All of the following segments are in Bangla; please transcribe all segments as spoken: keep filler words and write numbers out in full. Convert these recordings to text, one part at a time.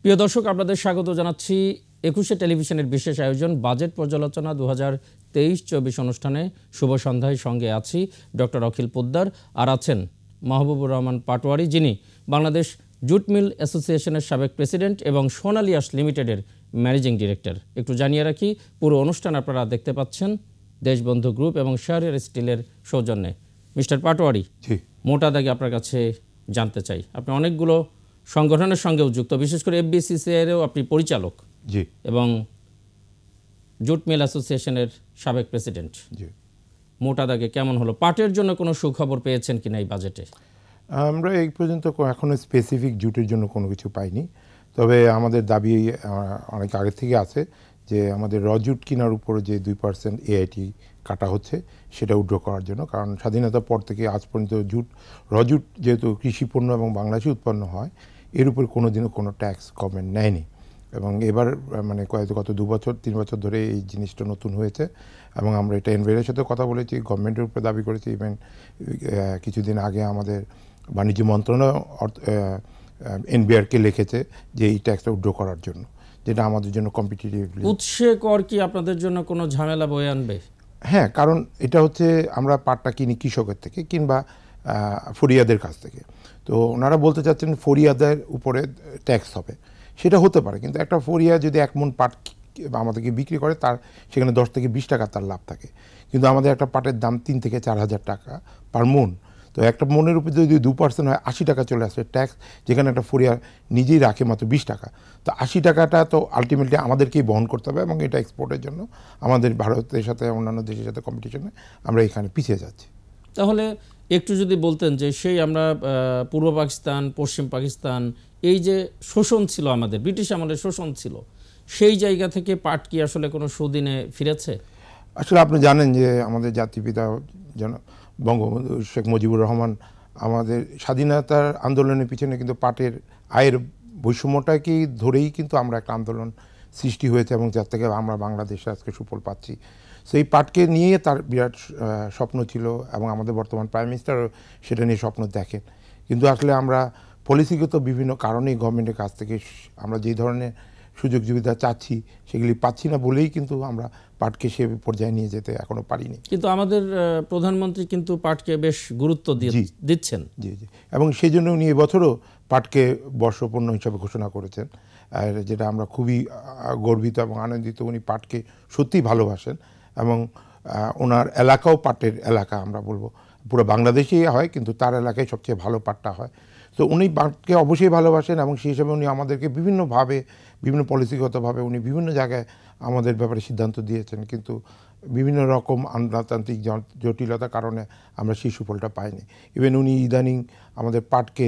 প্রিয় দর্শক, আপনাদের স্বাগত জানাচ্ছি একুশে টেলিভিশনের বিশেষ আয়োজন বাজেট পর্যালোচনা দু হাজার তেইশ চব্বিশ অনুষ্ঠানে। শুভ সন্ধ্যায় সঙ্গে আছি ডক্টর অখিল পোদ্দার, আর আছেন মাহবুবুর রহমান পাটোয়ারি, যিনি বাংলাদেশ জুট মিল অ্যাসোসিয়েশনের সাবেক প্রেসিডেন্ট এবং সোনালী আঁশ লিমিটেডের ম্যানেজিং ডিরেক্টর। একটু জানিয়ে রাখি, পুরো অনুষ্ঠান আপনারা দেখতে পাচ্ছেন দেশবন্ধু গ্রুপ এবং শাহরিয়ার স্টিলের সৌজন্যে। মিস্টার পাটোয়ারি, মোটা দাগে আপনার কাছে জানতে চাই, আপনি অনেকগুলো সংগঠনের সঙ্গেও যুক্ত, বিশেষ করে এফবিসিসিআইয়েরও আপনি পরিচালক জি এবং জুট মিল অ্যাসোসিয়েশনের সাবেক প্রেসিডেন্ট। জি মোটা দাগে কেমন হলো? পাটের জন্য কোনো সুখবর পেয়েছেন কিনা এই বাজেটে? আমরা এই পর্যন্ত এখনো স্পেসিফিক জুটের জন্য কোনো কিছু পাইনি, তবে আমাদের দাবি অনেক আগে থেকে আছে যে আমাদের র জুট কেনার উপরে যে দুই পার্সেন্ট এআইটি কাটা হচ্ছে সেটা উইথড্র করার জন্য। কারণ স্বাধীনতার পর থেকে আজ পর্যন্ত জুট র জুট যেহেতু কৃষি পণ্য এবং বাংলাদেশে উৎপন্ন হয়, এর উপর কোনো দিনও কোনো ট্যাক্স গভর্নমেন্ট নেয়নি। এবং এবার মানে কয়েক গত দু বছর তিন বছর ধরে এই জিনিসটা নতুন হয়েছে এবং আমরা এটা এনভিআরের সাথে কথা বলেছি, গভর্নমেন্টের উপরে দাবি করেছি। ইভেন কিছুদিন আগে আমাদের বাণিজ্য মন্ত্রণালয় এনবিআরকে লিখেছে যে এই ট্যাক্সটা উইথড্র করার জন্য, যেটা আমাদের জন্য কম্পিটিটিভ। উৎসে কর কি আপনাদের জন্য কোনো ঝামেলা বয়ে আনবে? হ্যাঁ, কারণ এটা হচ্ছে আমরা পাটটা কিনি কৃষকের থেকে কিংবা ফরিয়াদের কাছ থেকে। তো ওনারা বলতে চাচ্ছেন ফরিয়াদের উপরে ট্যাক্স হবে, সেটা হতে পারে, কিন্তু একটা ফরিয়া যদি এক মন পাট আমাদেরকে বিক্রি করে, তার সেখানে দশ থেকে বিশ টাকা তার লাভ থাকে। কিন্তু আমাদের একটা পাটের দাম তিন থেকে চার হাজার টাকা পার মন। তো একটা মনের উপর যদি দু পার্সেন্ট হয়, আশি টাকা চলে আসে ট্যাক্স, যেখানে একটা ফরিয়া নিজেই রাখে মাত্র বিশ টাকা। তো আশি টাকাটা তো আলটিমেটলি আমাদেরকেই বহন করতে হবে এবং এটা এক্সপোর্টের জন্য আমাদের ভারতের সাথে অন্যান্য দেশের সাথে কম্পিটিশনে আমরা এখানে পিছিয়ে যাচ্ছি। তাহলে একটু যদি বলতেন যে সেই আমরা পূর্ব পাকিস্তান, পশ্চিম পাকিস্তান, এই যে শোষণ ছিল আমাদের, ব্রিটিশ আমলের শোষণ ছিল, সেই জায়গা থেকে পাট কি আসলে কোনো সুদিনে ফিরেছে? আসলে আপনি জানেন যে আমাদের জাতিপিতা যেন বঙ্গবন্ধু শেখ মুজিবুর রহমান আমাদের স্বাধীনতার আন্দোলনের পিছনে কিন্তু পাটের আয়ের বৈষম্যটাকেই ধরেই কিন্তু আমরা একটা আন্দোলন সৃষ্টি হয়েছে এবং যার থেকে আমরা বাংলাদেশে আজকে সুফল পাচ্ছি। সেই পাটকে নিয়ে তার বিরাট স্বপ্ন ছিল এবং আমাদের বর্তমান প্রাইম মিনিস্টারও সেটা নিয়ে স্বপ্ন দেখেন। কিন্তু আসলে আমরা পলিসিগত বিভিন্ন কারণেই গভর্নমেন্টের কাছ থেকে আমরা যেই ধরনের সুযোগ সুবিধা চাচ্ছি সেগুলি পাচ্ছি না বলেই কিন্তু আমরা পাটকে সে পর্যায়ে নিয়ে যেতে এখনো পারিনি। কিন্তু আমাদের প্রধানমন্ত্রী কিন্তু পাটকে বেশ গুরুত্ব দিচ্ছেন। জি জি এবং সেই জন্য উনি এবছরও পাটকে বর্ষপণ্য হিসাবে ঘোষণা করেছেন, আর যেটা আমরা খুবই গর্বিত এবং আনন্দিত। উনি পাটকে সত্যিই ভালোবাসেন এবং ওনার এলাকাও পাটের এলাকা, আমরা বলবো পুরো বাংলাদেশেই হয়, কিন্তু তার এলাকায় সবচেয়ে ভালো পাটটা হয়। তো উনি পাটকে অবশ্যই ভালোবাসেন এবং সেই হিসাবে উনি আমাদেরকে বিভিন্নভাবে বিভিন্ন পলিসিগতভাবে উনি বিভিন্ন জায়গায় আমাদের ব্যাপারে সিদ্ধান্ত দিয়েছেন, কিন্তু বিভিন্ন রকম আমলাতান্ত্রিক জটিলতার কারণে আমরা সেই সুফলটা পাইনি। ইভেন উনি ইদানিং আমাদের পাটকে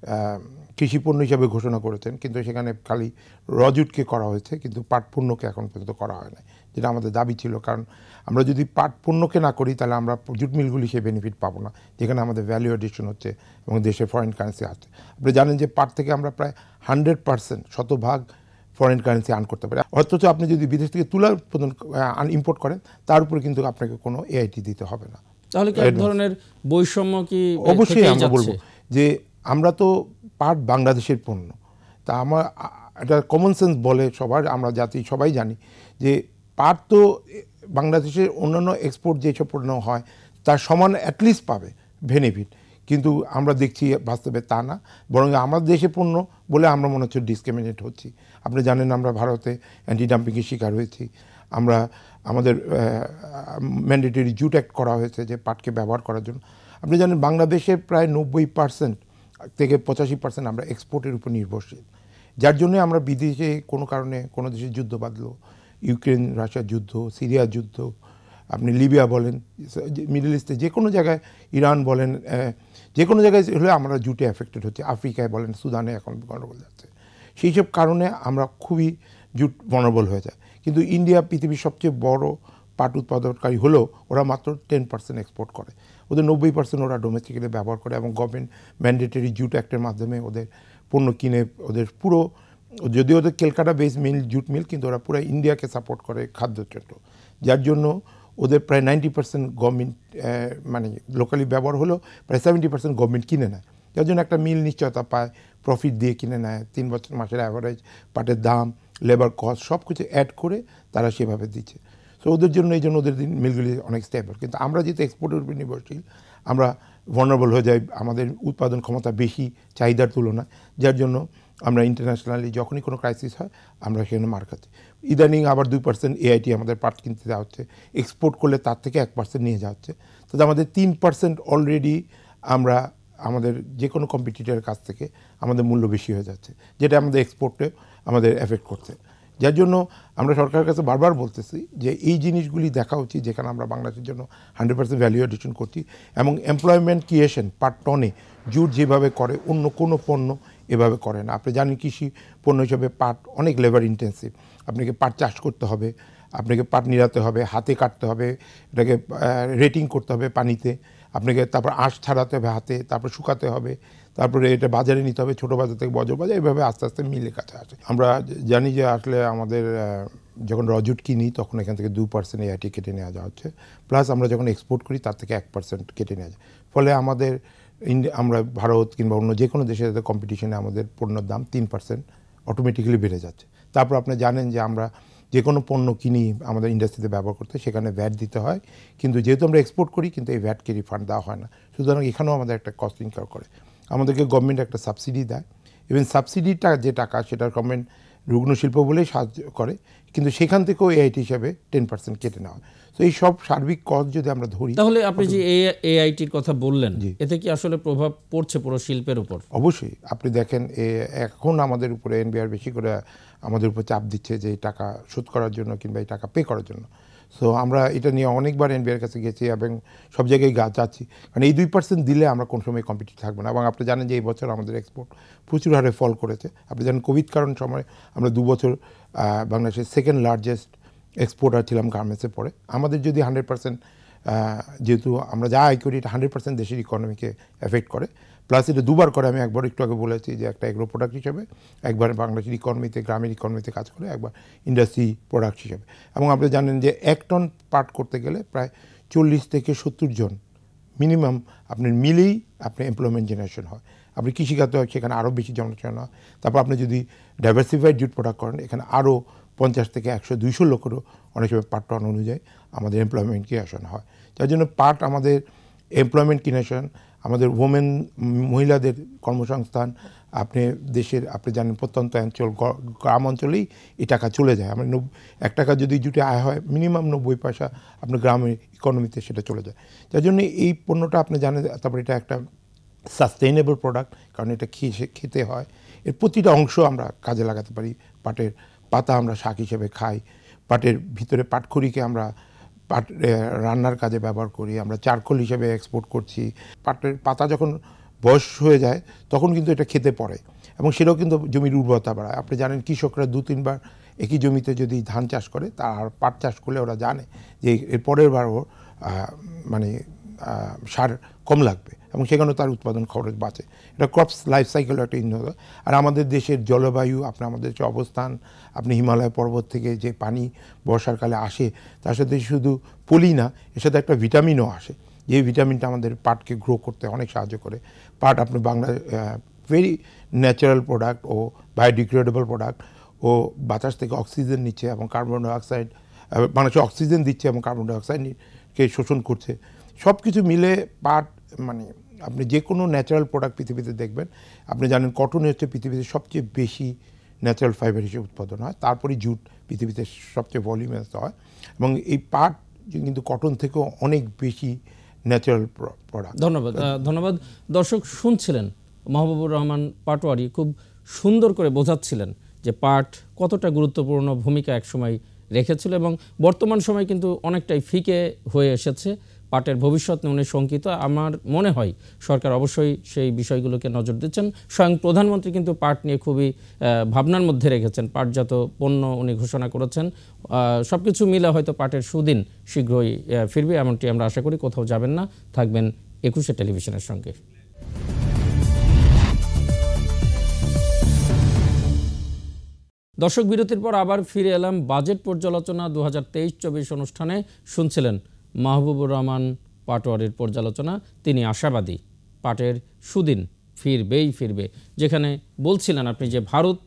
কৃষিপণ্য হিসাবে ঘোষণা করেছেন, কিন্তু সেখানে খালি রজুটকে করা হয়েছে, কিন্তু পাট পণ্যকে এখন পর্যন্ত করা হয় না, যেটা আমাদের দাবি ছিল। কারণ আমরা যদি পাট পণ্যকে না করি তাহলে আমরা জুট মিলগুলি সেই বেনিফিট পাবো না, যেখানে আমাদের ভ্যালু এডিশন হচ্ছে এবং দেশে ফরেন কারেন্সি আসছে। আপনি জানেন যে পাট থেকে আমরা প্রায় হান্ড্রেড পার্সেন্ট শতভাগ ফরেন কারেন্সি আর্ন করতে পারি, অথচ আপনি যদি বিদেশ থেকে তুলা উৎপাদন ইম্পোর্ট করেন তার উপরে কিন্তু আপনাকে কোনো এআইটি দিতে হবে না। তাহলে কি এক ধরনের বৈষম্য কি? অবশ্যই আমরা বলবো যে আমরা তো পাট বাংলাদেশের পণ্য, তা আমার এটা কমন সেন্স বলে সবার, আমরা জাতি সবাই জানি যে পাট তো বাংলাদেশের অন্যান্য এক্সপোর্ট যেসব পণ্য হয় তার সমান অ্যাটলিস্ট পাবে বেনিফিট, কিন্তু আমরা দেখছি বাস্তবে তা না, বরং আমাদের দেশে পণ্য বলে আমরা মনে হচ্ছে ডিসক্রিমিনেট হচ্ছি। আপনি জানেন আমরা ভারতে অ্যান্টি ডাম্পিংয়ের শিকার হয়েছি, আমরা আমাদের ম্যান্ডেটরি জুট অ্যাক্ট করা হয়েছে যে পাটকে ব্যবহার করার জন্য। আপনি জানেন বাংলাদেশের প্রায় নব্বই পার্সেন্ট থেকে পঁচাশি পার্সেন্ট আমরা এক্সপোর্টের উপর নির্ভরশীল, যার জন্য আমরা বিদেশে কোনো কারণে কোনো দেশের যুদ্ধ বাঁধলো, ইউক্রেন রাশিয়ার যুদ্ধ, সিরিয়ার যুদ্ধ, আপনি লিবিয়া বলেন, মিডল ইস্টে যে কোনো জায়গায়, ইরান বলেন, যে কোনো জায়গায় হলে আমরা জুটে এফেক্টেড হচ্ছে, আফ্রিকায় বলেন, সুদানে এখন গণ্ডগোল যাচ্ছে। সেই সব কারণে আমরা খুবই জুট ভনারেবল হয়ে যায়। কিন্তু ইন্ডিয়া পৃথিবীর সবচেয়ে বড় পাট উৎপাদনকারী হলেও ওরা মাত্র টেন পার্সেন্ট এক্সপোর্ট করে, ওদের নব্বই পার্সেন্ট ওরা ডোমেস্টিক্যালি ব্যবহার করে এবং গভর্নমেন্ট ম্যান্ডেটরি জুট অ্যাক্টের মাধ্যমে ওদের পণ্য কিনে ওদের পুরো, যদিও ওদের Calcutta base mill jute mill, কিন্তু ওরা পুরো ইন্ডিয়াকে সাপোর্ট করে খাদ্যের জন্য, যার জন্য ওদের প্রায় নাইনটি পার্সেন্ট গভর্নমেন্ট মানে লোকালি ব্যবহার হলেও প্রায় সেভেন্টি পার্সেন্ট গভর্নমেন্ট কিনে নেয়, যার জন্য একটা মিল নিশ্চয়তা পায়, প্রফিট দিয়ে কিনে নেয়, তিন বছর মাসের অ্যাভারেজ পাটের দাম, লেবার কস্ট সব কিছু অ্যাড করে তারা সেভাবে দিচ্ছে। সো ওদের জন্য এই জন্য ওদের মিলগুলি অনেক স্টেবল। কিন্তু আমরা যেহেতু এক্সপোর্টের উপর নির্ভরশীল, আমরা ভালনারেবল হয়ে যাই, আমাদের উৎপাদন ক্ষমতা বেশি চাহিদার তুলনায়, যার জন্য আমরা ইন্টারন্যাশনালি যখনই কোনো ক্রাইসিস হয় আমরা সেখানে মার খাচ্ছি। ইদানিং আবার দুই পার্সেন্ট এআইটি আমাদের পাট কিনতে দেওয়া হচ্ছে, এক্সপোর্ট করলে তার থেকে এক পার্সেন্ট নিয়ে যাওয়া হচ্ছে। তো আমাদের তিন পার্সেন্ট অলরেডি আমরা আমাদের যে কোনো কম্পিটিটরের কাছ থেকে আমাদের মূল্য বেশি হয়ে যাচ্ছে, যেটা আমাদের এক্সপোর্টে আমাদের এফেক্ট করছে। যার জন্য আমরা সরকারের কাছে বারবার বলতেছি যে এই জিনিসগুলি দেখা উচিত, যেখানে আমরা বাংলাদেশের জন্য হান্ড্রেড পার্সেন্ট ভ্যালু এডিশন করছি এবং এমপ্লয়মেন্ট ক্রিয়েশন পার টনে জুট যেভাবে করে অন্য কোনো পণ্য এভাবে করে না। আপনি জানেন কৃষি পণ্য হিসেবে পাট অনেক লেবার ইন্টেন্সিভ, আপনাকে পাট চাষ করতে হবে, আপনাকে পাট নিড়াতে হবে, হাতে কাটতে হবে, এটাকে রেটিং করতে হবে পানিতে, আপনাকে তারপর আঁশ ছাড়াতে হবে হাতে, তারপর শুকাতে হবে, তারপরে এটা বাজারে নিতে হবে, ছোটো বাজার থেকে বড় বাজার, এইভাবে আস্তে আস্তে মিলে কাছে আসে। আমরা জানি যে আসলে আমাদের যখন রজুট কিনি তখন এখান থেকে দু পার্সেন্ট এআইটি কেটে নেওয়া যাওয়া হচ্ছে, প্লাস আমরা যখন এক্সপোর্ট করি তার থেকে এক পার্সেন্ট কেটে নেওয়া যায়। ফলে আমাদের আমরা ভারত কিংবা অন্য যে কোনো দেশের সাথে কম্পিটিশনে আমাদের পণ্যের দাম তিন পার্সেন্ট অটোমেটিক্যালি বেড়ে যাচ্ছে। তারপর আপনি জানেন যে আমরা যে কোনো পণ্য কিনি আমাদের ইন্ডাস্ট্রিতে ব্যবহার করতে, সেখানে ভ্যাট দিতে হয়, কিন্তু যেহেতু আমরা এক্সপোর্ট করি কিন্তু এই ভ্যাটকে রিফান্ড দেওয়া হয় না, সুতরাং এখানেও আমাদের একটা কস্ট ইনকার করে। আমাদেরকে গভর্নমেন্ট একটা সাবসিডি দেয়, ইভেন সাবসিডিটা যে টাকা সেটা গভর্নমেন্ট রুগ্ন শিল্প বলেই সাহায্য করে, কিন্তু সেখান থেকেও এআইটি হিসাবে টেন পার্সেন্ট কেটে নেওয়া হয়। তো এই সব সার্বিক কস্ট যদি আমরা ধরি, তাহলে আপনি যে এআইটির কথা বললেন, এতে কি আসলে প্রভাব পড়ছে পুরো শিল্পের উপর? অবশ্যই। আপনি দেখেন এখন আমাদের উপরে এনবিআর বেশি করে আমাদের উপর চাপ দিচ্ছে যে এই টাকা শোধ করার জন্য কিংবা এই টাকা পে করার জন্য। সো আমরা এটা নিয়ে অনেকবার এনবিআর কাছে গেছি এবং সব জায়গায় গা যাচ্ছি, কারণ এই দুই পার্সেন্ট দিলে আমরা কোন সময় কম্পিটিভ থাকবো না। এবং আপনি জানেন যে এই বছর আমাদের এক্সপোর্ট প্রচুর হারে ফল করেছে। আপনি জানেন কোভিড কারণ সময় আমরা দু বছর বাংলাদেশের সেকেন্ড লার্জেস্ট এক্সপোর্টার ছিলাম গার্মেন্টসের পরে। আমাদের যদি হান্ড্রেড পার্সেন্ট যেহেতু আমরা যা আয় করি এটা হান্ড্রেড পার্সেন্ট দেশের ইকোনমিকে এফেক্ট করে, প্লাস এটা দুবার করে। আমি একবার একটু আগে বলেছি যে একটা এগ্রো প্রোডাক্ট হিসেবে, একবার বাংলাদেশের ইকোনমিতে গ্রামের ইকোনমিতে কাজ করে, একবার ইন্ডাস্ট্রি প্রোডাক্ট হিসেবে। এবং আপনি জানেন যে এক টন পাট করতে গেলে প্রায় চল্লিশ থেকে সত্তর জন মিনিমাম আপনার মিলেই আপনার এমপ্লয়মেন্ট জেনারেশন হয়। আপনি কৃষিখাতে হয় সেখানে আরও বেশি জনসংখ্যা হয়। তারপর আপনি যদি ডাইভার্সিফাইড জুট প্রোডাক্ট করেন এখানে আরও পঞ্চাশ থেকে একশো দুইশো লোকেরও অনেক সময় পাট টন অনুযায়ী আমাদের এমপ্লয়মেন্ট ক্রিয়েশন হয়। যার জন্য পাট আমাদের এমপ্লয়মেন্ট ক্রিয়েশন, আমাদের ওমেন মহিলাদের কর্মসংস্থান, আপনি দেশের আপনি জানেন প্রত্যন্ত অঞ্চল গ্রাম অঞ্চলেই এই টাকা চলে যায়। আমরা এক টাকা যদি জুটে আয় হয় মিনিমাম নব্বই পয়সা আপনার গ্রামের ইকোনমিতে সেটা চলে যায়। যার জন্য এই পণ্যটা আপনি জানেন, তারপর এটা একটা সাস্টেইনেবল প্রোডাক্ট, কারণ এটা খেয়ে খেতে হয়। এর প্রতিটা অংশ আমরা কাজে লাগাতে পারি। পাটের পাতা আমরা শাক হিসেবে খাই, পাটের ভিতরে পাটখড়িকে আমরা পাট রান্নার কাজে ব্যবহার করি, আমরা চারকোল হিসেবে এক্সপোর্ট করছি। পাটের পাতা যখন বয়স হয়ে যায় তখন কিন্তু এটা খেতে পড়ে এবং সেটাও কিন্তু জমির উর্বরতা বাড়ায়। আপনি জানেন কৃষকরা দু তিনবার একই জমিতে যদি ধান চাষ করে তার পাট চাষ করলে ওরা জানে যে এর পরের বার ওর মানে সার কম লাগবে এবং সেখানেও তার উৎপাদন খরচ বাঁচে। এটা ক্রপস লাইফ সাইকেল একটা উন্নত। আর আমাদের দেশের জলবায়ু, আপনি আমাদের যে অবস্থান, আপনি হিমালয় পর্বত থেকে যে পানি বর্ষাকালে আসে তার সাথে শুধু পলি না, এর সাথে একটা ভিটামিনও আসে, যে ভিটামিনটা আমাদের পাটকে গ্রো করতে অনেক সাহায্য করে। পাট আপনি বাংলা ভেরি ন্যাচারাল প্রোডাক্ট ও বায়োডিগ্রেডেবল প্রোডাক্ট, ও বাতাস থেকে অক্সিজেন নিচ্ছে এবং কার্বন ডাইঅক্সাইড মানুষের অক্সিজেন দিচ্ছে এবং কার্বন ডাইঅক্সাইডকে শোষণ করছে। সব কিছু মিলে পাট মানে আপনি যে কোনো ন্যাচারাল প্রোডাক্ট পৃথিবীতে দেখবেন, আপনি জানেন কটন হচ্ছে পৃথিবীতে সবচেয়ে বেশি ন্যাচারাল ফাইবার হিসেবে উৎপাদন হয়, তারপরে জুট পৃথিবীতে সবচেয়ে ভলিউমাস হয় এবং এই পাট কিন্তু কটন থেকেও অনেক বেশি ন্যাচারাল প্রোডাক্ট। ধন্যবাদ ধন্যবাদ দর্শক শুনছিলেন মাহবুবুর রহমান পাটোয়ারি খুব সুন্দর করে বোঝাচ্ছিলেন যে পাট কতটা গুরুত্বপূর্ণ ভূমিকা একসময় রেখেছিল এবং বর্তমান সময় কিন্তু অনেকটাই ফিকে হয়ে এসেছে। পাটের ভবিষ্যৎ নিয়ে উনি শঙ্কিত। আমার মনে হয় সরকার অবশ্যই সেই বিষয়গুলোকে নজর দিচ্ছেন। স্বয়ং প্রধানমন্ত্রী কিন্তু পাট নিয়ে খুবই ভাবনার মধ্যে রেখেছেন, পাটজাত পণ্য উনি ঘোষণা করেছেন। সব কিছু মিলে হয়তো পাটের সুদিন শীঘ্রই ফিরবে, এমনটি আমরা আশা করি। কোথাও যাবেন না, থাকবেন একুশে টেলিভিশনের সঙ্গে। দর্শক বিরতির পর আবার ফিরে এলাম বাজেট পর্যালোচনা দু হাজার তেইশ চব্বিশ অনুষ্ঠানে। শুনছিলেন মাহবুবুর রহমান পাটোয়ারির পর্যালোচনা। তিনি আশাবাদী পাটের সুদিন ফিরবেই ফিরবে। যেখানে বলছিলেন আপনি যে ভারত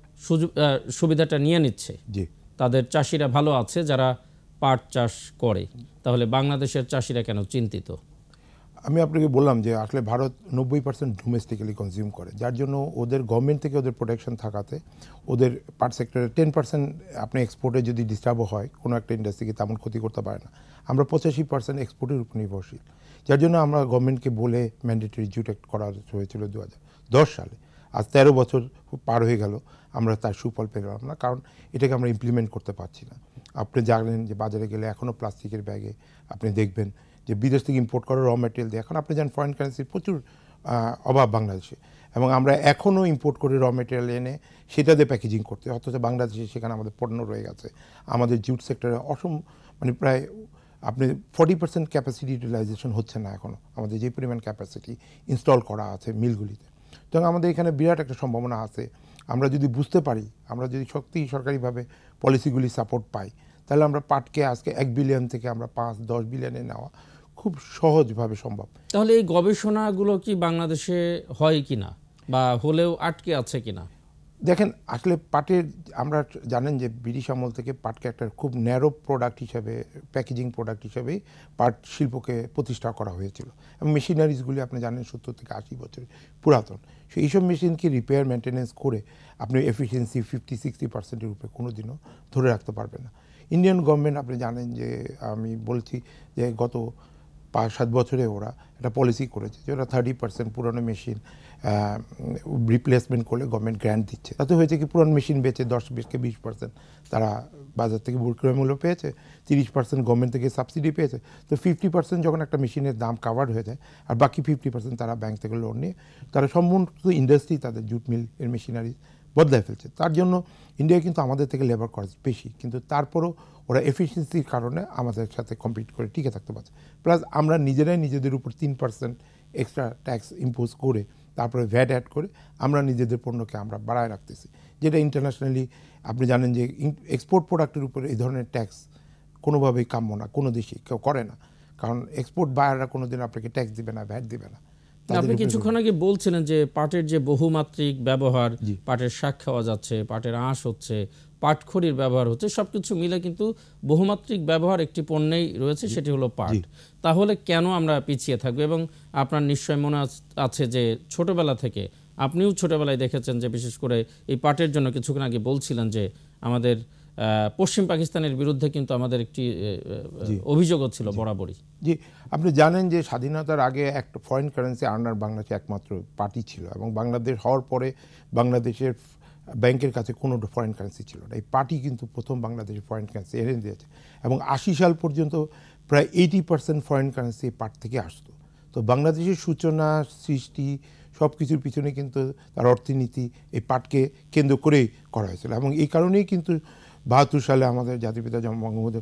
সুবিধাটা নিয়ে নিচ্ছে, তাদের চাষিরা ভালো আছে যারা পাট চাষ করে, তাহলে বাংলাদেশের চাষিরা কেন চিন্তিত? আমি আপনাকে বললাম যে আসলে ভারত নব্বই পার্সেন্ট ডোমেস্টিক্যালি কনজিউম করে, যার জন্য ওদের গভর্নমেন্ট থেকে ওদের প্রোটেকশন থাকাতে ওদের পাট সেক্টরে টেন পার্সেন্ট আপনি এক্সপোর্টে যদি ডিস্টার্বও হয় কোনো একটা ইন্ডাস্ট্রিকে তেমন ক্ষতি করতে পারে না। আমরা পঁচাশি পার্সেন্ট এক্সপোর্টের উপর নির্ভরশীল, যার জন্য আমরা গভর্নমেন্টকে বলে ম্যান্ডেটরি জুট অ্যাক্ট করা হয়েছিল দু হাজার দশ সালে। আজ তেরো বছর পার হয়ে গেল, আমরা তার সুফল পেলাম না, কারণ এটাকে আমরা ইমপ্লিমেন্ট করতে পারছি না। আপনি জানেন যে বাজারে গেলে এখনও প্লাস্টিকের ব্যাগে আপনি দেখবেন যে বিদেশ থেকে ইম্পোর্ট করা র ম্যাটেরিয়াল দিয়ে, এখন আপনি জানেন ফরেন কারেন্সির প্রচুর অভাব বাংলাদেশে, এবং আমরা এখনও ইম্পোর্ট করে র ম্যাটেরিয়াল এনে সেটা দিয়ে প্যাকেজিং করতে, অথচ বাংলাদেশে সেখানে আমাদের পণ্য রয়ে গেছে। আমাদের জুট সেক্টরে অসম মানে প্রায় আপনি ফর্টি পার্সেন্ট ক্যাপাসিটি ইউটিলাইজেশন হচ্ছে না এখনও, আমাদের যে পরিমাণ ক্যাপাসিটি ইনস্টল করা আছে মিলগুলিতে। তো আমাদের এখানে বিরাট একটা সম্ভাবনা আছে, আমরা যদি বুঝতে পারি, আমরা যদি সত্যি সরকারিভাবে পলিসিগুলি সাপোর্ট পাই, তাহলে আমরা পাটকে আজকে এক বিলিয়ন থেকে আমরা পাঁচ দশ বিলিয়নে নেওয়া খুব সহজভাবে সম্ভব। তাহলে এই গবেষণাগুলো কি বাংলাদেশে হয় কিনা, বা হলেও আটকে আছে কিনা? দেখেন, আসলে পাটের আমরা জানেন যে ব্রিটিশ আমল থেকে পাটকে একটা খুব ন্যারো প্রোডাক্ট হিসেবে, প্যাকেজিং প্রোডাক্ট হিসেবেই পাট শিল্পকে প্রতিষ্ঠা করা হয়েছিল, এবং মেশিনারিজগুলি আপনি জানেন সত্তর থেকে আশি বছরের পুরাতন। সো এইসব মেশিনকে রিপেয়ার মেনটেন্যান্স করে আপনি এফিসিয়েন্সি ফিফটি সিক্সটি পার্সেন্টের উপরে কোনো দিনও ধরে রাখতে পারবেন না। ইন্ডিয়ান গভর্নমেন্ট আপনি জানেন যে আমি বলছি যে গত পাঁচ সাত বছরে ওরা একটা পলিসি করেছে যে ওরা থার্টি পার্সেন্ট পুরনো মেশিন রিপ্লেসমেন্ট করলে গভর্নমেন্ট গ্র্যান্ট দিচ্ছে। তাতে হয়েছে কি, পুরনো মেশিন বেচে দশ বিশকে বিশ পার্সেন্ট তারা বাজার থেকে বিক্রয় মূল্য পেয়েছে, তিরিশ পার্সেন্ট গভর্নমেন্ট থেকে সাবসিডি পেয়েছে। তো ফিফটি পার্সেন্ট যখন একটা মেশিনের দাম কাভার হয়ে যায়, আর বাকি ফিফটি পার্সেন্ট তারা ব্যাংক থেকে লোন নিয়ে তারা সম্পূর্ণ ইন্ডাস্ট্রি তাদের জুট মিল এর মেশিনারি বদলায় ফেলছে। তার জন্য ইন্ডিয়া কিন্তু আমাদের থেকে লেবার খরচ বেশি, কিন্তু তারপরও ওরা এফিসিয়েন্সির কারণে আমাদের সাথে কম্পিট করে টিকে থাকতে পারছে। প্লাস আমরা নিজেরাই নিজেদের উপর তিন পার্সেন্ট এক্সট্রা ট্যাক্স ইম্পোজ করে তারপরে ভ্যাট অ্যাড করে আমরা নিজেদের পণ্যকে আমরা বাড়ায় রাখতেছি, যেটা ইন্টারন্যাশনালি আপনি জানেন যে এক্সপোর্ট প্রোডাক্টের উপরে এই ধরনের ট্যাক্স কোনোভাবেই কাম্য না, কোনো দেশে কেউ করে না, কারণ এক্সপোর্ট বায়াররা কোনো দিন আপনাকে ট্যাক্স দিবে না, ভ্যাট দিবে না। আপনি কিছুক্ষণ আগে বলছিলেন যে পাটের যে বহুমাত্রিক ব্যবহার, পাটের শাক খাওয়া যাচ্ছে, পাটের আঁশ হচ্ছে, পাটখড়ির ব্যবহার হচ্ছে, সবকিছু মিলে কিন্তু বহুমাত্রিক ব্যবহার একটি পণ্যেই রয়েছে, সেটি হলো পাট। তাহলে কেন আমরা পিছিয়ে থাকবো? এবং আপনার নিশ্চয় মনে আছে যে ছোটবেলা থেকে আপনিও ছোটবেলায় দেখেছেন যে বিশেষ করে এই পাটের জন্য কিছুক্ষণ আগে বলছিলেন যে আমাদের পশ্চিম পাকিস্তানের বিরুদ্ধে কিন্তু আমাদের একটি অভিযোগ ছিল বরাবরই। জি, আপনি জানেন যে স্বাধীনতার আগে একটা ফরেন কারেন্সি আর্নার বাংলাদেশে একমাত্র পার্টি ছিল, এবং বাংলাদেশ হওয়ার পরে বাংলাদেশের ব্যাংকের কাছে কোনো ফরেন কারেন্সি ছিল না। এই পার্টি কিন্তু প্রথম বাংলাদেশের ফরেন কারেন্সি এনে দিয়েছে, এবং আশি সাল পর্যন্ত প্রায় এইটি পার্সেন্ট ফরেন কারেন্সি পাট থেকে আসতো। তো বাংলাদেশের সূচনা সৃষ্টি সব কিছুর পিছনে কিন্তু তার অর্থনীতি এই পাটকে কেন্দ্র করেই করা হয়েছিল, এবং এই কারণেই কিন্তু বাহাত্তর সালে আমাদের জাতিপিতা বঙ্গবন্ধু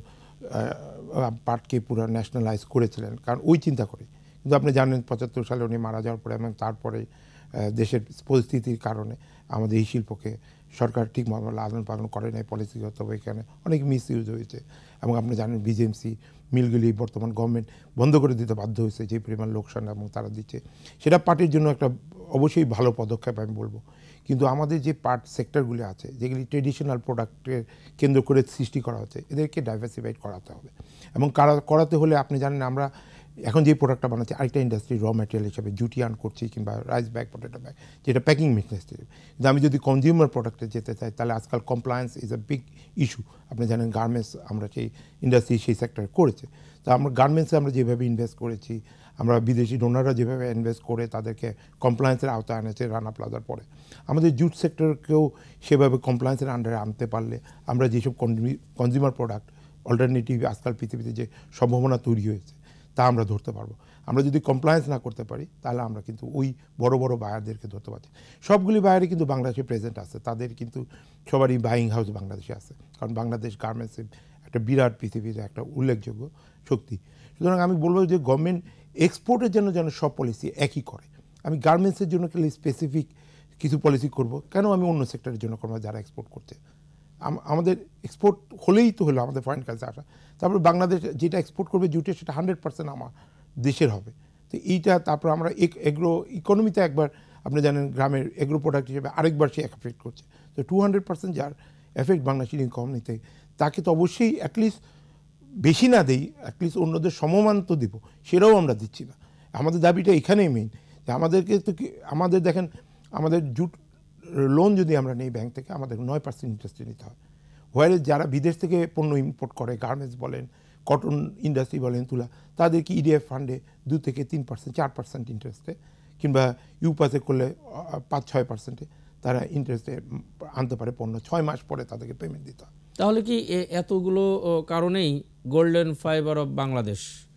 পাটকে পুরো ন্যাশনালাইজ করেছিলেন, কারণ ওই চিন্তা করে। কিন্তু আপনি জানেন পঁচাত্তর সালে উনি মারা যাওয়ার পরে এবং তারপরে দেশের পরিস্থিতির কারণে আমাদের এই শিল্পকে সরকার ঠিকমতো লালন পালন করে নাই, পলিসিগত এখানে অনেক মিস ইউজ হয়েছে, এবং আপনি জানেন বিজেএমসি মিলগুলি বর্তমান গভর্নমেন্ট বন্ধ করে দিতে বাধ্য হয়েছে, যে পরিমাণ লোকসান এবং তারা দিচ্ছে, সেটা পাটের জন্য একটা অবশ্যই ভালো পদক্ষেপ আমি বলবো। কিন্তু আমাদের যে পাট সেক্টরগুলি আছে, যেগুলি ট্রেডিশনাল প্রোডাক্টের কেন্দ্র করে সৃষ্টি করা হচ্ছে, এদেরকে ডাইভার্সিফাইড করাতে হবে, এবং করাতে হলে আপনি জানেন আমরা এখন যে প্রোডাক্টটা বানাচ্ছি আরেকটা ইন্ডাস্ট্রি র ম্যাটেরিয়াল হিসেবে জুটি আর্ন করছি, কিংবা রাইস ব্যাগ, পটেটো ব্যাগ, যেটা প্যাকিং ইন্ডাস্ট্রি। কিন্তু আমি যদি কনজিউমার প্রোডাক্টে যেতে চাই, তাহলে আজকাল compliance is a big issue. আপনি জানেন গার্মেন্টস আমরা সেই ইন্ডাস্ট্রি সেই সেক্টরে করেছে, তো আমরা গার্মেন্টসে আমরা যেভাবে ইনভেস্ট করেছি, আমরা বিদেশি ডোনাররা যেভাবে ইনভেস্ট করে তাদেরকে কমপ্লায়েন্সের আওতায় আনেছে রানা প্লাজার পরে, আমাদের জুট সেক্টরকেও সেভাবে কমপ্লায়েন্সের আন্ডারে আনতে পারলে আমরা যেসব কনজিউমার প্রোডাক্ট অল্টারনেটিভ আজকাল পৃথিবীতে যে সম্ভাবনা তৈরি হয়েছে তা আমরা ধরতে পারবো। আমরা যদি কমপ্লায়েন্স না করতে পারি, তাহলে আমরা কিন্তু ওই বড় বড় বায়ারদেরকে ধরতে পারছি। সবগুলি বায়ারই কিন্তু বাংলাদেশে প্রেজেন্ট আছে, তাদের কিন্তু সবারই বাইং হাউস বাংলাদেশে আছে, কারণ বাংলাদেশ গার্মেন্টসের একটা বিরাট পৃথিবীর একটা উল্লেখযোগ্য শক্তি। সুতরাং আমি বলবো যে গভর্নমেন্ট এক্সপোর্টের জন্য যেন সব পলিসি একই করে। আমি গার্মেন্টসের জন্য খালি স্পেসিফিক কিছু পলিসি করব, কেন আমি অন্য সেক্টরের জন্য করবো যারা এক্সপোর্ট করছে? আমাদের এক্সপোর্ট হলেই তো হলো আমাদের ফরেন কারেন্সি আসা, তারপরে বাংলাদেশ যেটা এক্সপোর্ট করবে জুটে সেটা হান্ড্রেড পার্সেন্ট আমার দেশের হবে। তো এইটা তারপর আমরা এগ্রো ইকোনমিতে একবার আপনি জানেন গ্রামের এগ্রো প্রোডাক্ট হিসেবে আরেকবার সে এফেক্ট করছে। তো টু হান্ড্রেড পার্সেন্ট যার এফেক্ট বাংলাদেশের ইনকাম নিতে, তাকে তো অবশ্যই অ্যাটলিস্ট বেশি না দিই, অ্যাটলিস্ট অন্যদের সমমান তো দিব, সেটাও আমরা দিচ্ছি না। আমাদের দাবিটা এখানেই মেইন যে আমাদেরকে তো কি, আমাদের দেখেন আমাদের জুট লোন যদি আমরা নেই ব্যাংক থেকে, আমাদের নয় পার্সেন্ট ইন্টারেস্টে নিতে হয়। হোয়ারে যারা বিদেশ থেকে পণ্য ইম্পোর্ট করে, গার্মেন্টস বলেন, কটন ইন্ডাস্ট্রি বলেন, তুলা, তাদেরকে ইডিএফ ফান্ডে দু থেকে তিন পার্সেন্ট চার পার্সেন্ট ইন্টারেস্টে, কিংবা ইউপাসে করলে পাঁচ ছয় পার্সেন্টে তারা ইন্টারেস্টে আনতে পারে পণ্য, ছয় মাস পরে তাদেরকে পেমেন্ট দিতে হয়। তাহলে কি এতগুলো কারণেই গোল্ডেন ফাইবার অফ বাংলাদেশ,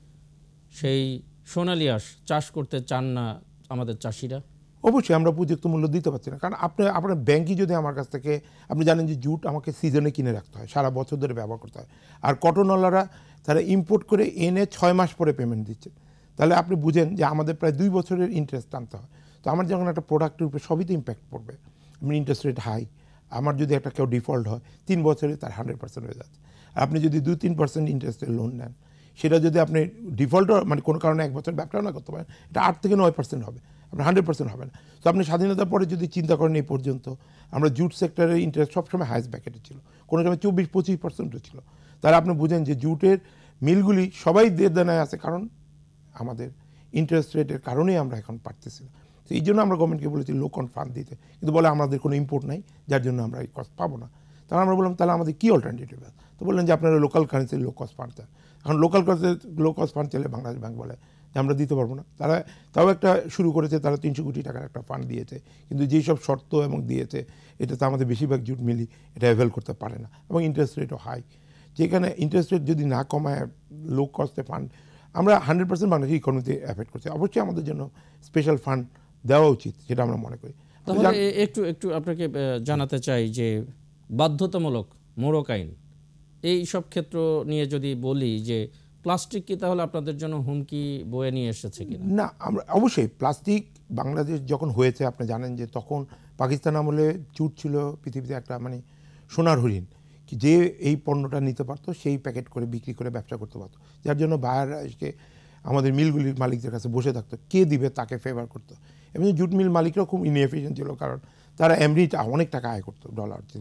সেই সোনালী আঁশ চাষ করতে চান না আমাদের চাষিরা? অবশ্যই আমরা উপযুক্ত মূল্য দিতে পারছি না, কারণ আপনার আপনার ব্যাংকই যদি আমার কাছ থেকে, আপনি জানেন যে জুট আমাকে সিজনে কিনে রাখতে হয়, সারা বছর ধরে ব্যবহার করতে হয়, আর কটনওয়ালারা তারা ইম্পোর্ট করে এনে ছয় মাস পরে পেমেন্ট দিচ্ছে। তাহলে আপনি বুঝেন যে আমাদের প্রায় দুই বছরের ইন্টারেস্ট টানতে হয়। তো আমার যখন একটা প্রোডাক্টের উপরে সবই তো ইম্প্যাক্ট পড়বে, আমি ইন্টারেস্ট রেট হাই, আমার যদি একটা কেউ ডিফল্ট হয় তিন বছরে তার হান্ড্রেড পার্সেন্ট হয়ে যাচ্ছে। আর আপনি যদি দুই তিন পার্সেন্ট ইন্টারেস্টের লোন নেন, সেটা যদি আপনি ডিফল্টও মানে কোনো কারণে এক বছর ব্যবসাও না করতে পারেন, এটা আট থেকে নয় পার্সেন্ট হবে, আপনার হান্ড্রেড পার্সেন্ট হবে না। তো আপনি স্বাধীনতার পরে যদি চিন্তা করেন এই পর্যন্ত আমরা জুট সেক্টরের ইন্টারেস্ট সবসময় হাইস্ট ব্যাকেটে ছিল, কোনো সময় চব্বিশ পঁচিশ পার্সেন্টও ছিল। তাহলে আপনি বুঝেন যে জুটের মিলগুলি সবাই দেনায় আছে, কারণ আমাদের ইন্টারেস্ট রেটের কারণেই আমরা এখন পারতেছি না। তো এই জন্য আমরা গভর্নমেন্টকে বলেছি লো কস্ট ফান্ড দিতে, কিন্তু বলে আমাদের কোনো ইম্পোর্ট নাই, যার জন্য আমরা এই কস্ট পাবো না। তাহলে আমরা বললাম তাহলে আমাদের কী অল্টারনেটিভ আছে? তো বললেন যে আপনারা লোকাল কারেন্সির লো কস্ট ফান্ড চান। এখন লোকাল কারেন্সির লো কস্ট ফান্ড চাইলে বাংলাদেশ ব্যাংক বলে যে আমরা দিতে পারবো না। তারা তাও একটা শুরু করেছে, তারা তিনশো কোটি টাকার একটা ফান্ড দিয়েছে, কিন্তু যেই সব শর্ত এবং দিয়েছে এটাতে আমাদের বেশিরভাগ জুট মিলি এটা অ্যাভেল করতে পারে না, এবং ইন্টারেস্ট রেটও হাই। যেখানে ইন্টারেস্ট রেট যদি না কমায় লো কস্টে ফান্ড, আমরা হান্ড্রেড পার্সেন্ট বাংলাদেশের ইকোনমিতে এফেক্ট করছি। অবশ্যই আমাদের জন্য স্পেশাল ফান্ড দেওয়া উচিত, যেটা আমরা মনে করি। তাহলে একটু একটু আপনাকে জানাতে চাই যে বাধ্যতামূলক মোড়ক আইন, এই সব ক্ষেত্র নিয়ে যদি বলি যে প্লাস্টিক কি তাহলে আপনাদের জন্য হুমকি বয়ে নিয়ে এসেছে কিনা? না, আমরা অবশ্যই প্লাস্টিক বাংলাদেশ যখন হয়েছে, আপনি জানেন যে তখন পাকিস্তান আমলে জুট ছিল পৃথিবীতে একটা মানে সোনার হরিণ, যে এই পণ্যটা নিতে পারতো সেই প্যাকেট করে বিক্রি করে ব্যবসা করতে পারতো, যার জন্য বায়াররা এসে আমাদের মিলগুলির মালিকদের কাছে বসে থাকতো, কে দিবে তাকে ফেভার করতো। এবং জুট মিল মালিকরাও খুব ইনএফিশিয়েন্ট ছিল, কারণ তারা এমনিট অনেক টাকা আয় করতো, ডলার ছিল।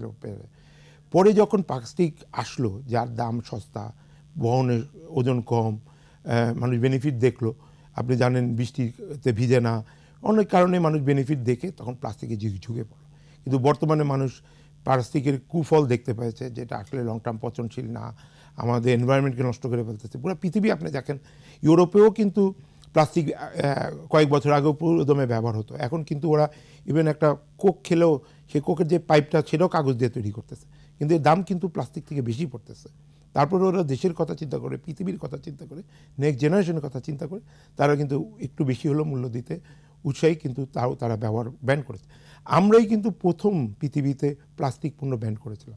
পরে যখন প্লাস্টিক আসলো, যার দাম সস্তা, বহনের ওজন কম, মানুষ বেনিফিট দেখলো, আপনি জানেন বৃষ্টিতে ভিজে না, অনেক কারণে মানুষ বেনিফিট দেখে তখন প্লাস্টিকে ঝুঁকে পড়ে। কিন্তু বর্তমানে মানুষ প্লাস্টিকের কুফল দেখতে পেয়েছে, যেটা আসলে লং টার্ম পচনশীল না, আমাদের এনভায়রনমেন্টকে নষ্ট করে ফেলতেছে পুরো পৃথিবী। আপনি দেখেন ইউরোপেও কিন্তু প্লাস্টিক কয়েক বছর আগেও পুরোদমে ব্যবহার হতো, এখন কিন্তু ওরা ইভেন একটা কোক খেলেও সেই কোকের যে পাইপটা সেটাও কাগজ দিয়ে তৈরি করতেছে, কিন্তু এর দাম কিন্তু প্লাস্টিক থেকে বেশি পড়তেছে। তারপরে ওরা দেশের কথা চিন্তা করে, পৃথিবীর কথা চিন্তা করে, নেক্সট জেনারেশনের কথা চিন্তা করে তারা কিন্তু একটু বেশি হলেও মূল্য দিতে উৎসাহী, কিন্তু তাও তারা ব্যবহার ব্যান করেছে। আমরাই কিন্তু প্রথম পৃথিবীতে প্লাস্টিক পণ্য ব্যান করেছিলাম,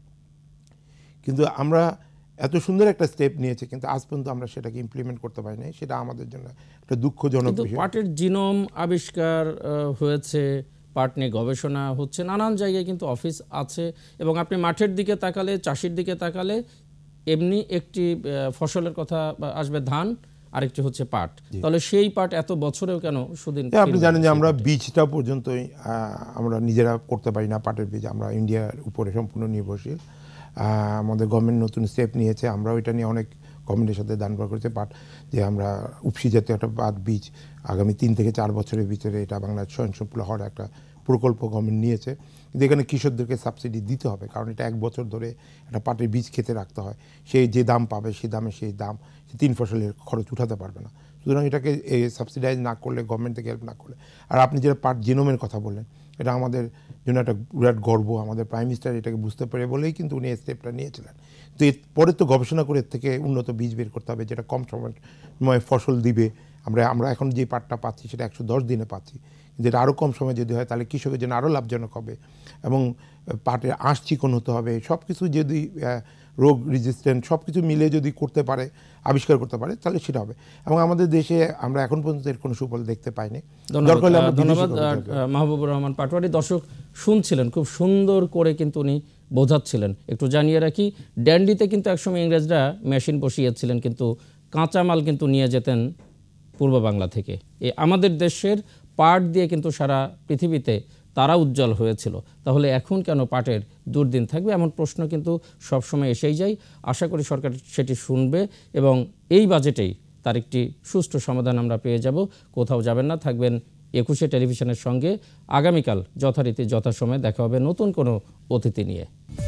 কিন্তু আমরা এত সুন্দর একটা স্টেপ নিয়েছে, কিন্তু আজ পর্যন্ত আমরা সেটাকে ইমপ্লিমেন্ট করতে পারি নাই, সেটা আমাদের জন্য একটা দুঃখজনক বিষয়। পাটের জিনোম আবিষ্কার হয়েছে, পাট নিয়ে গবেষণা হচ্ছে, নানান জায়গায় কিন্তু অফিস আছে, এবং আপনি মাঠের দিকে তাকালে, চাষির দিকে তাকালে এমনি একটি ফসলের কথা আসবে ধান, আরেকটি হচ্ছে পাট। তাহলে সেই পাট এত বছরেও কেন সুদিন? আপনি জানেন যে আমরা বীজটা পর্যন্তই আমরা নিজেরা করতে পারি না, পাটের বীজ আমরা ইন্ডিয়ার উপরে সম্পূর্ণ নির্ভরশীল। আমাদের গভর্নমেন্ট নতুন স্টেপ নিয়েছে, আমরাও এটা নিয়ে অনেক গভর্নমেন্টের সাথে দান করা করেছে পাট, যে আমরা উপসি জাতীয় একটা পাট বীজ আগামী তিন থেকে চার বছরের ভিতরে এটা বাংলাদেশ স্বয়ংসম্পূর্ণ হওয়ার একটা প্রকল্প গভর্নমেন্ট নিয়েছে। কিন্তু এখানে কৃষকদেরকে সাবসিডি দিতে হবে, কারণ এটা এক বছর ধরে একটা পাটের বীজ খেতে রাখতে হয়, সেই যে দাম পাবে সেই দামে সেই দাম সে তিন ফসলের খরচ উঠাতে পারবে না। সুতরাং এটাকে সাবসিডাইজ না করলে, গভর্নমেন্ট থেকে হেল্প না করলে, আর আপনি যেটা পাট জিনোমের কথা বললেন, এটা আমাদের জন্য একটা বিরাট গর্ব। আমাদের প্রাইম মিনিস্টার এটাকে বুঝতে পারে বলেই কিন্তু উনি এই স্টেপটা নিয়েছিলেন। তো এর পরে তো গবেষণা করে এর থেকে উন্নত বীজ বের করতে হবে, যেটা কম সময় ফসল দিবে। আমরা আমরা এখন যে পাটটা পাচ্ছি সেটা একশো দশ দিনে পাচ্ছি, যেটা আরও কম সময় যদি হয় তাহলে কৃষকের জন্য আরও লাভজনক হবে, এবং পাটের আঁশ চিকন হতে হবে। সব কিছু যদি রোগ রেজিস্ট্যান্ট সব কিছু মিলে যদি করতে পারে, আবিষ্কার করতে পারে, তাহলে সেটা হবে। এবং আমাদের দেশে আমরা এখন পর্যন্ত এর কোনো সুফল দেখতে পাইনি। ধন্যবাদ মাহবুবুর রহমান পাটোয়ারি। দর্শক শুনছিলেন, খুব সুন্দর করে কিন্তু উনি বোঝাচ্ছিলেন। একটু জানিয়ে রাখি, ড্যান্ডিতে কিন্তু একসময় ইংরেজরা মেশিন বসিয়েছিলেন, কিন্তু কাঁচামাল কিন্তু নিয়ে যেতেন পূর্ব বাংলা থেকে। এই আমাদের দেশের পাট দিয়ে কিন্তু সারা পৃথিবীতে তারা উজ্জ্বল হয়েছিল, তাহলে এখন কেন পাটের দুর্দিন থাকবে? এমন প্রশ্ন কিন্তু সবসময় এসেই যায়। আশা করি সরকার সেটি শুনবে এবং এই বাজেটেই তার একটি সুষ্ঠু সমাধান আমরা পেয়ে যাব। কোথাও যাবেন না, থাকবেন একুশে টেলিভিশনের সঙ্গে। আগামীকাল যথারীতি যথাসময়ে দেখা হবে নতুন কোনো অতিথি নিয়ে।